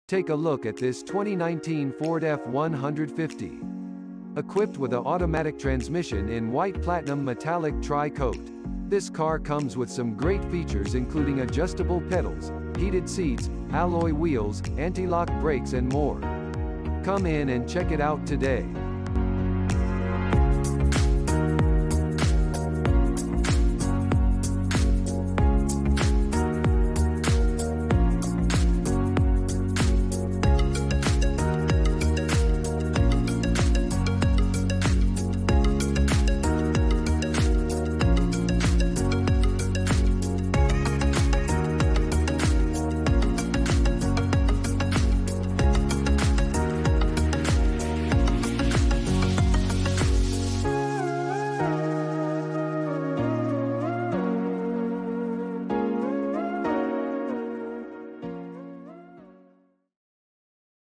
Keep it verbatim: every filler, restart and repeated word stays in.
Take a look at this twenty nineteen Ford F one fifty. Equipped with an automatic transmission in white platinum metallic tri-coat. This car comes with some great features including adjustable pedals, heated seats, alloy wheels, anti-lock brakes and more. Come in and check it out today.